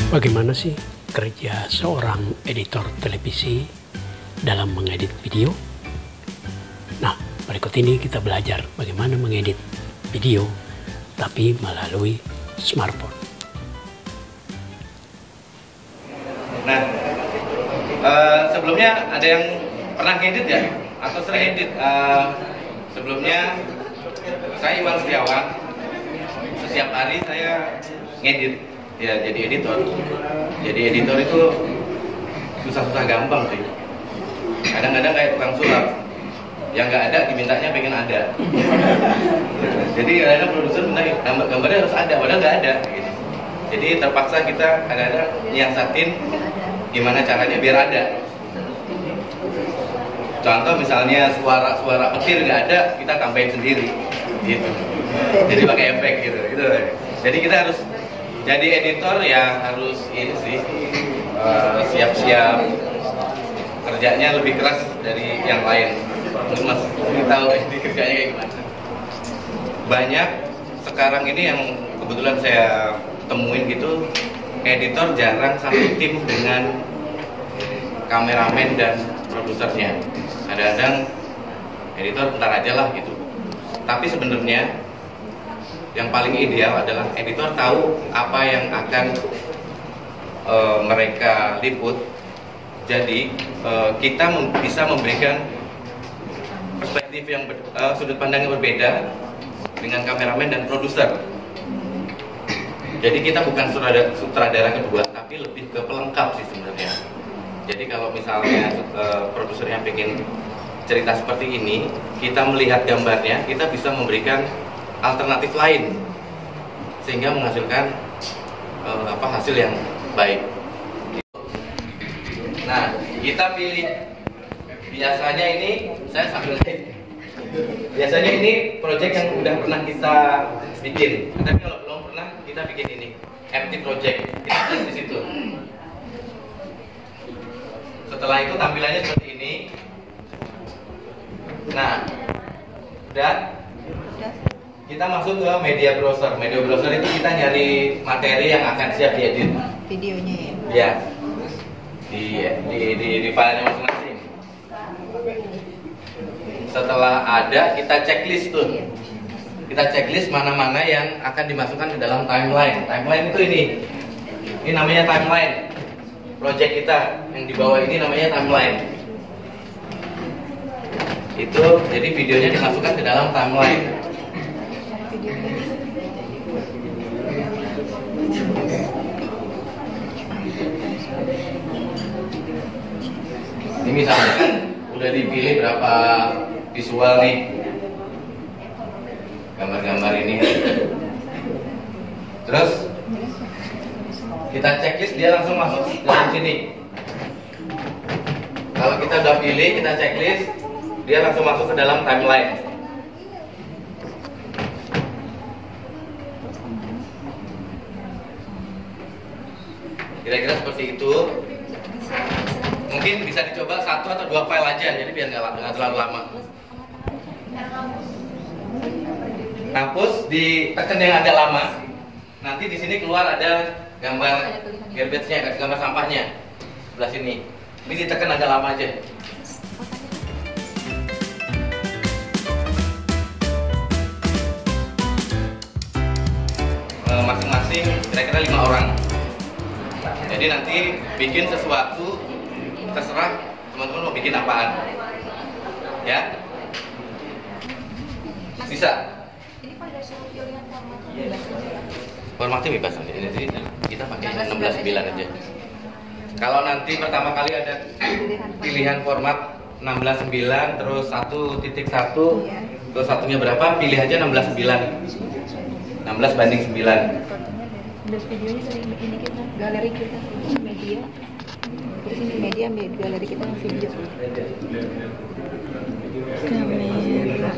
Bagaimana sih kerja seorang editor televisi dalam mengedit video? Nah, berikut ini kita belajar bagaimana mengedit video tapi melalui smartphone. Nah, sebelumnya ada yang pernah ngedit ya? Atau sering edit? Sebelumnya saya Iwan Setiawan. Setiap hari saya ngedit, ya jadi editor. Jadi editor itu susah-susah gampang sih. Kadang-kadang kayak tukang sulap, yang nggak ada dimintanya pengen ada. Jadi kadang-kadang produser minta gambarnya harus ada, padahal nggak ada. Gitu. Jadi terpaksa kita kadang-kadang nyiasatin gimana caranya biar ada. Contoh misalnya suara petir nggak ada, kita tambahin sendiri, gitu. Jadi pakai efek gitu. Jadi kita harus jadi editor ya harus ini sih siap-siap kerjanya lebih keras dari yang lain. Mas, ini tahu ini kerjanya kayak gimana? Banyak sekarang ini yang kebetulan saya temuin gitu, editor jarang satu tim dengan kameramen dan produsernya. Kadang-kadang editor bentar aja lah gitu. Tapi sebenarnya yang paling ideal adalah editor tahu apa yang akan mereka liput. Jadi kita bisa memberikan perspektif yang sudut pandang yang berbeda dengan kameramen dan produser. Jadi kita bukan sutradara kedua, tapi lebih ke pelengkap sih sebenarnya. Jadi kalau misalnya produsernya pengen cerita seperti ini, kita melihat gambarnya, kita bisa memberikan alternatif lain sehingga menghasilkan hasil yang baik. Nah, kita pilih biasanya ini saya sambil biasanya ini project yang udah pernah kita bikin. Tapi kalau belum pernah kita bikin ini empty project. Kita klik di situ. Setelah itu tampilannya seperti ini. Nah, udah. Kita masuk ke media browser. Media browser itu kita nyari materi yang akan siap diedit. Videonya ya? Ya. Di filenya masing-masing. Setelah ada, kita checklist tuh. Kita checklist mana-mana yang akan dimasukkan ke dalam timeline. Timeline itu ini. Ini namanya timeline. Project kita yang di bawah ini namanya timeline. Itu jadi videonya dimasukkan ke dalam timeline. Ini misalnya kan udah dipilih berapa visual nih gambar-gambar ini. Terus kita checklist, dia langsung masuk dalam sini. Kalau kita udah pilih, kita checklist, dia langsung masuk ke dalam timeline. Kira-kira seperti itu. Mungkin bisa dicoba 1 atau 2 file aja, jadi biar nggak terlalu lama. Hapus, ditekan yang agak lama. Nanti di sini keluar ada gambar garbage-nya, gambar sampahnya sebelah sini. Ini ditekan agak lama aja. Masing-masing kira-kira 5 orang. Jadi nanti bikin sesuatu, terserah teman-teman mau bikin apaan, ya? Bisa. Ini pada pilihan Formatnya bebas aja. Jadi kita pakai 16:9 aja. Kalau nanti pertama kali ada pilihan format 16:9 terus 1.1 terus satunya berapa, pilih aja 16:9. 16:9. Terus videonya sering ini kita galeri kita media. Terus ini media galeri kita video. Kamera.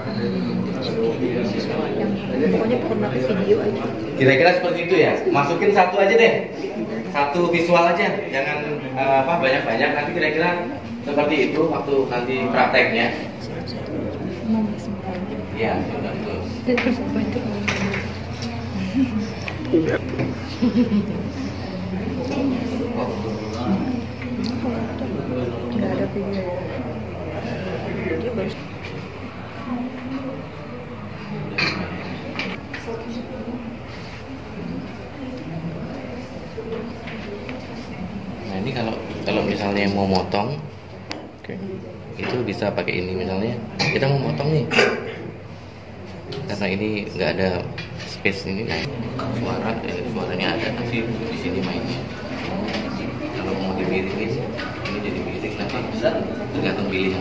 Yang pokoknya format video aja. Kira-kira seperti itu ya. Masukin satu aja deh. Satu visual aja. Jangan banyak-banyak. Nanti kira-kira seperti itu waktu nanti prakteknya. Iya, betul. Nggak ada video. Dia baru. Nah ini kalau misalnya mau motong, itu bisa pakai ini. Misalnya kita mau motong nih, karena ini nggak ada space ini, nah suaranya ada nanti di sini mainnya. Kalau mau dimiringin, ini jadi miring, nanti bisa tergantung pilihan.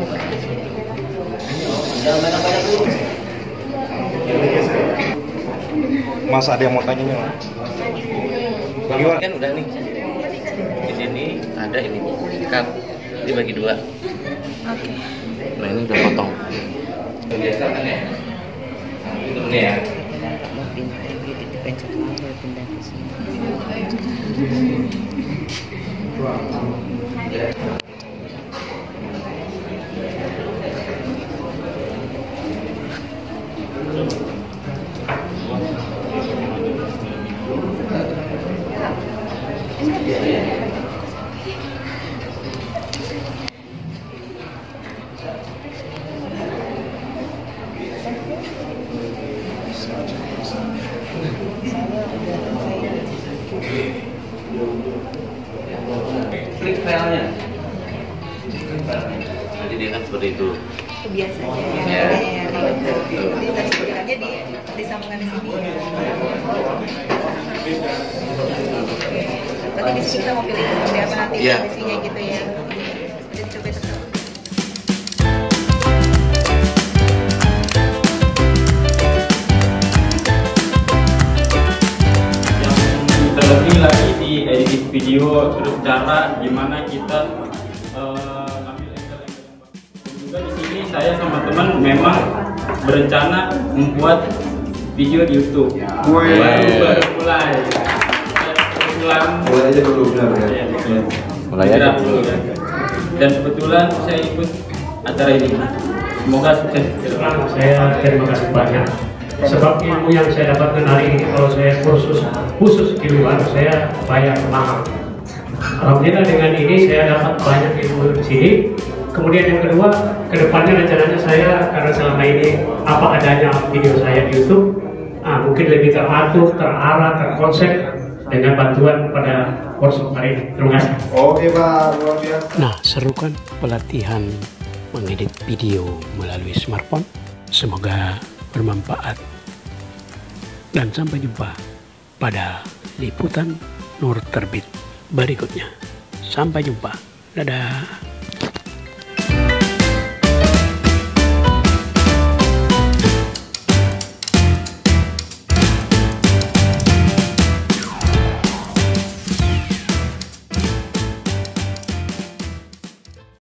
Mas, ada yang mau tanya nih? Bagaimana? Kan udah nih, di sini ada ini cut, dibagi dua. Oke. Nah ini udah potong. Biasa kan ya? Nah, itu nih ya. Klik filenya. Nanti dia kan seperti itu. Biasanya Ya. Nanti aja disambungkan di sini. Berarti di sini kita mau pilih seperti apa nanti Iya. posisinya gitu ya. Jadi coba tetap. Terlebih lagi di editing video, terus cara gimana kita ngambil angle-angle yang bagus. Juga di sini saya sama teman memang berencana membuat video di YouTube. Baru mulai. Mulai aja dulu, benar ya. Iya, betul. Mulai aja dulu. Ya. Dan kebetulan saya ikut acara ini. Semoga sukses. Saya terima kasih banyak. Sebab ilmu yang saya dapatkan hari ini kalau saya khusus di luar saya bayar mahal. Alhamdulillah dengan ini saya dapat banyak ilmu di sini. Kemudian yang kedua, kedepannya rencananya saya karena selama ini apa adanya video saya di YouTube, mungkin lebih teratur, terarah, terkonsep dengan bantuan pada workshop hari ini. Terima kasih. Oke Pak, luar biasa. Nah, seru kan pelatihan mengedit video melalui smartphone? Semoga bermanfaat. Dan sampai jumpa pada liputan Nur Terbit berikutnya. Sampai jumpa. Dadah.